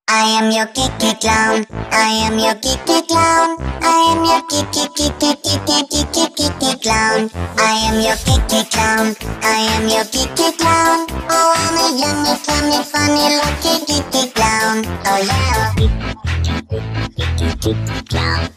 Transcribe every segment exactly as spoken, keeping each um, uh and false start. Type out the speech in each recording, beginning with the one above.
I am your Kiki clown. I am your Kiki clown. I am your Kiki Kiki Kiki Kiki Kiki clown. I am your Kiki clown. I am your Kiki clown. Oh, I'm a yummy, tummy, funny, lucky Kiki clown. Oh yeah. Kiki Kiki clown.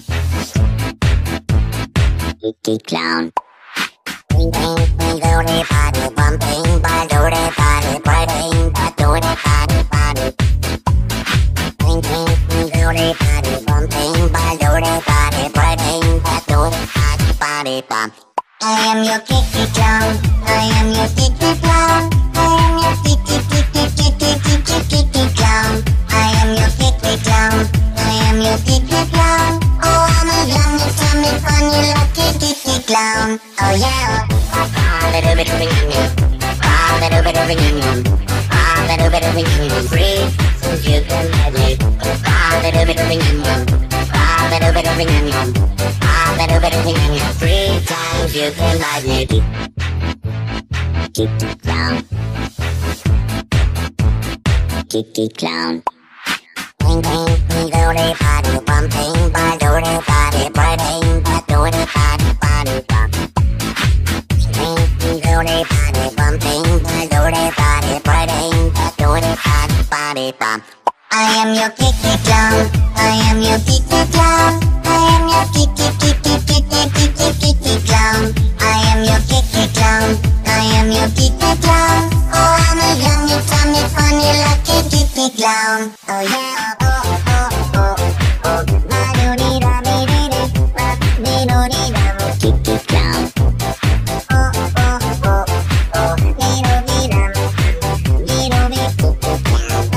Kiki clown. Ding ding, ding, do de party, bumping, ba do de party, partying, ba do de party, party. Ding ding, ding, do de party, bumping, ba do de party, partying, ba do de party, party, bump. I am your Kiki clown. I am your Kiki clown. I am your Kiki Kiki Kiki Kiki Kiki clown. I am your Kiki clown. I am your Kiki clown. Oh, I'm a yummy, tummy, funny, lucky Kiki clown. Oh yeah. A little bit of a yum, a little bit of a yum, a little bit of a yum. Breathe, so you can have it. A little bit of a yum, a little bit of a yum, a little bit of a yum. Three times you can have it. Kiki clown. Kiki clown. Ding ding, ding do de party, bumping, ba do de party, partying, ba do de party, party, bump. Ding ding do de party, bumping, ba do de party, partying, ba do de party, party, bump. I am your Kiki clown. I am your Kiki clown. I am your Kiki Kiki Kiki Kiki Kiki clown. I am your Kiki clown. I am your Kiki clown. Oh, I'm a yummy, tummy, funny, lucky Kiki clown. Oh yeah. Oh oh oh oh. Ma do dee da dee dee dee. Ma dee do dee da. Kiki clown. Oh oh oh oh. Dee do dee da. Dee do dee. Kiki clown.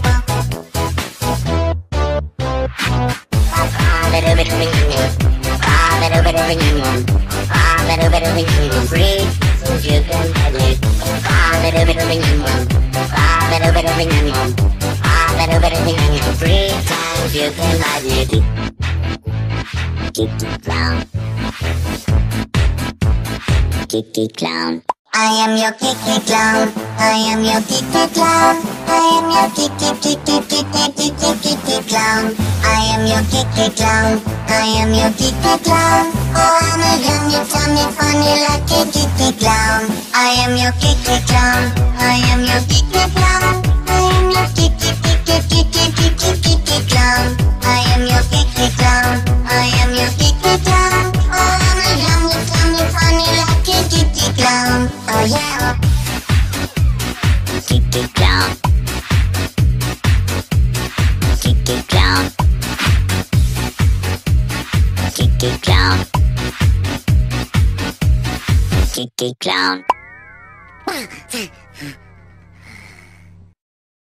A little bit of a yum, a little bit of a yum, a little bit of a yum. Breathe, so you can have it. A little bit of a yum, a little bit of a yum, a little bit of a yum. Three times you can have it. Kiki clown. Kiki clown. I am your Kiki clown. I am your Kiki clown. I am your Kiki Kiki Kiki Kiki Kiki clown. I am your Kiki clown. I am your Kiki clown. Oh, I'm a yummy, tummy, funny, lucky Kiki clown. I am your Kiki clown. I am your Kiki clown. I am your Kiki Kiki Kiki Kiki Kiki clown. I am your Kiki clown. I am your Kiki clown. Oh, I'm a yummy, tummy, funny, lucky Kiki clown. Oh yeah. Kiki clown. Kiki clown. Kiki clown. Kiki clown.